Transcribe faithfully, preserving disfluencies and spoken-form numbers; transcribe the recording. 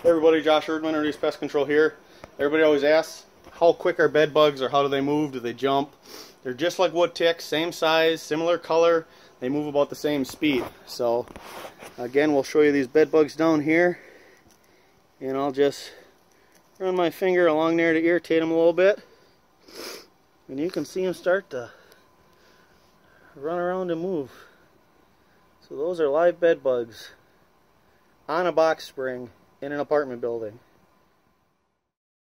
Hey everybody, Josh Erdman, Ernie's Pest Control here. Everybody always asks, how quick are bed bugs, or how do they move? Do they jump? They're just like wood ticks, same size, similar color. They move about the same speed. So again, we'll show you these bed bugs down here, and I'll just run my finger along there to irritate them a little bit, and you can see them start to run around and move. So those are live bed bugs on a box spring in an apartment building.